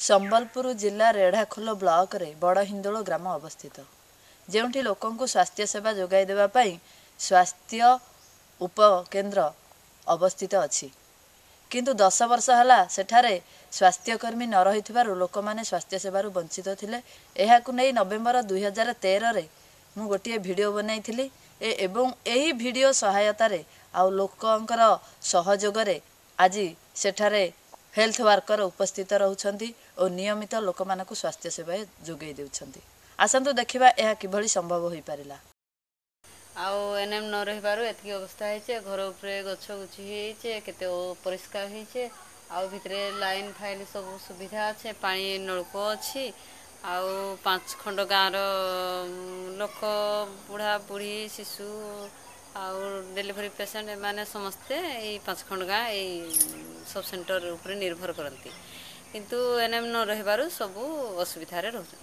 संबलपुर जिला रेढ़ाखोल ब्लॉक रे बड़ा हिंदोल ग्राम अवस्थित जेउठी लोकंकु स्वास्थ्य सेवा जोगाई देबा पई स्वास्थ्य उपकेन्द्र अवस्थित अछि किंतु 10 वर्ष हला सेठारे स्वास्थ्यकर्मी न रहिथिबारु लोक माने स्वास्थ्य सेवारु वंचित थिले। एहाकु नै नवेम्बर 2013 रे मु गोटिए वीडियो बनाइथिली एवं एही वीडियो सहायता रे आ लोकंकर सहयोग रे आज सेठारे हेल्थ वर्कर उपस्थित रहउछंती और नियमित लोक मानकु स्वास्थ्य सेवा जोगै देउछंती। आसंतु देखिबा एहा किभली संभव होई पारिला। आउ एनएम न रहिबारु एतकी अवस्था हेचे घर उपरे गछ गुछि हेचे केते परिष्कार हेचे आउ भितरे लाइन फाइल सब सुविधा अच्छे पानी नलको अछि आउ 5 खंड गाँव लोक बुढ़ा बुढ़ी शिशु आउ डिलीवरी पेशेंट माने समस्ते ए 5 खंड गाँ ए सब सेंटर ऊपर निर्भर करती किंतु एनएम न रहिबारु सब असुविधा रे रहउ।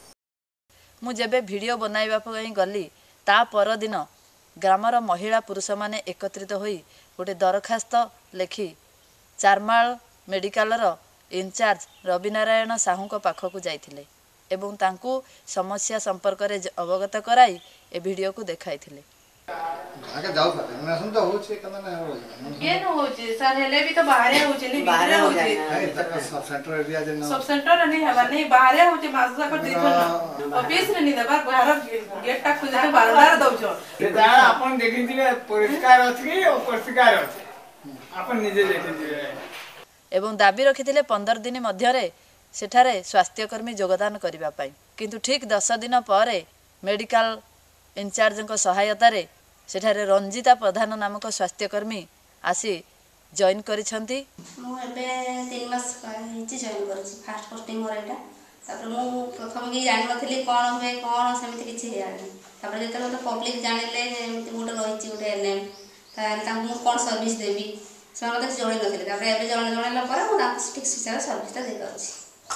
मु जेबे वीडियो बनाइबा पई गली ता पर दिन ग्रामर महिला पुरुष माने एकत्रित होई गोटे दरखास्त लेखि चारमाल मेडिकल रो इंचार्ज रवि नारायण साहू को पाखकु जाइथिले एवं तांकु समस्या संपर्क रे अवगत कराई ए वीडियो को देखाइथिले। आगे जाऊ नसन तो होचे कना ना हो के न होचे सर हेले भी तो बाहर होचे नहीं बाहर होचे नहीं तक सब सेंटर एरिया जे न सब सेंटर नहीं हवा नहीं बाहर होचे मासुसा कर दिथन ऑफिस रे नहीं दबा बाहर गेट तक खुद के बारंदार दउछो जा अपन देखिथिले परिष्कार अछि ओ परिष्कार अछि अपन निजे देखिथिले एवं दाबी रखिथिले 15 दिन मध्य रे सेठारे स्वास्थ्यकर्मी योगदान करिबा पई किंतु ठीक 10 दिन परे मेडिकल इंचार्ज को सहायता रे सेठारे रंजिता प्रधान नामक स्वास्थ्यकर्मी आसी जॉइन करिसंती। मु एबे 3 मास हिची जॉइन करछि फास्ट पोस्टिंग मोर एटा तापर मु प्रथम की जानि नथली कोन होबे कोन समिति किछि हेयानी तापर जेतले तो पब्लिक जानिले एमति मोटे रहिछि उठे एनएम ता मु कोन सर्विस देबी से मते जॉइन नथले तापर एबे जॉइन जॉइन ला पर मु ठीक सिस्टम सर्विस ता दे करछि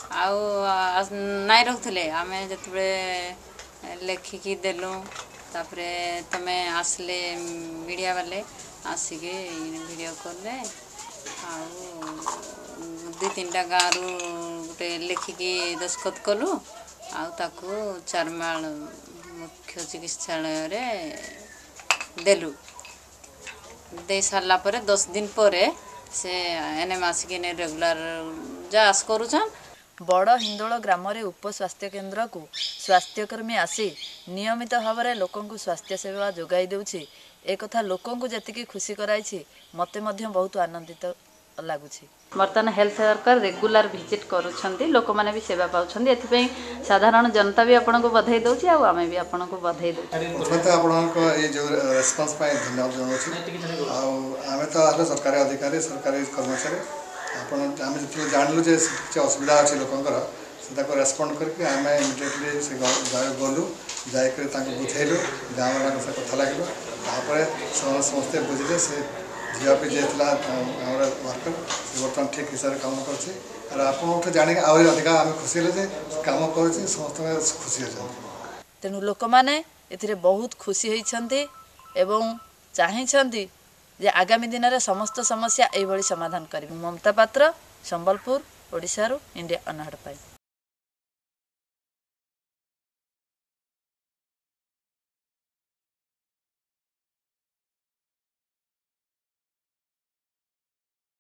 आउ नाइ रखथले आमे जतबे लेखि की देलु तापरे तमे आसले मीडिया वाले आसिके वीडियो करले आउ 2-3टा गाँव गोटे लेखिकी दस्खत कलु आउ ताकू चारमाल मुख्य चिकित्सालय रे देलु दे सारला परे 10 दिन परे से एनएम आसिके ने रेगुलर जास करूछन। बड़ हिंदोल ग्राम रे उप स्वास्थ्य केन्द्र को स्वास्थ्यकर्मी आसी नियमित भाव में लोकंकु स्वास्थ्य सेवा जोगाई देउछि ए कथा लोकंकु जतिकी खुशी कराइछि मते मध्य बहुत आनंदित लागुछि। वर्तमान हेल्थ वर्कर रेगुलर विजिट करूछंती लोक माने भी सेवा पाउछंती एथिपई साधारण जनता भी आपन को बधाई दउछि आ आमे भी आपन को बधाई दउछि। प्रथमत आपन को ए जो रेस्पॉन्स पाए धन्यवाद जनाउछि आ आमे तो आलो सरकारी अधिकारी सरकारी कर्मचारी आपण आम जो जानलु जे किसी असुविधा अच्छे लोकंर से रेस्पॉन्ड करके आम इमिडिएटली से गलु जाकर बुझेलु गाँव वाला से कथा लगे तापर समस्ते बुझे से झील भी जाता वर्कर से बर्तमान ठीक हिसाब से कम कर जान अधिका आम खुशी हे कम कर समस्त खुशी अच्छा तेणु लोक मैंने ए बहुत खुशी होती एवं चाहती जे आगामी दिन में समस्त समस्या यही समाधान करें। ममता पात्र संबलपुर ओडिशा इंडिया अनहड़ पाई।